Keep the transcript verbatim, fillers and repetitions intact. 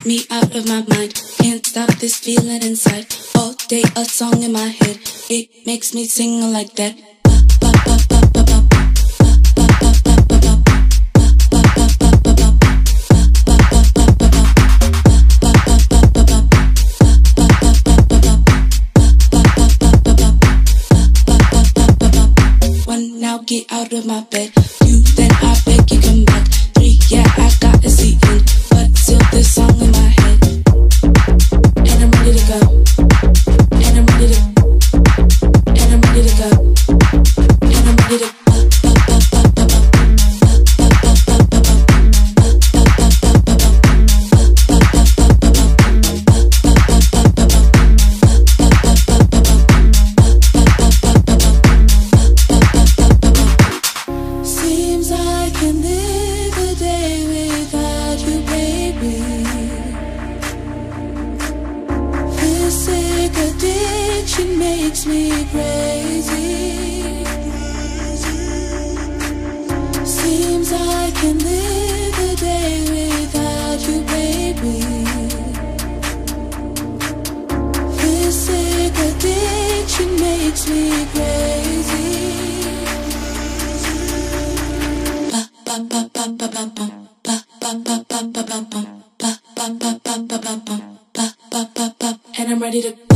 me out of my mind. Can't stop this feeling inside. All day a song in my head. It makes me sing like that. One, now get out of my bed. Two, then I beg you come back. Three, yeah, I got a seat in, but still this song in my head. And I'm ready to go. And I'm ready to. And I'm ready to go. And I'm ready to. Seems I can live a day without you, baby. This sick addiction makes me crazy. Seems I can live a day without you, baby. This sick addiction makes me crazy. And I'm ready to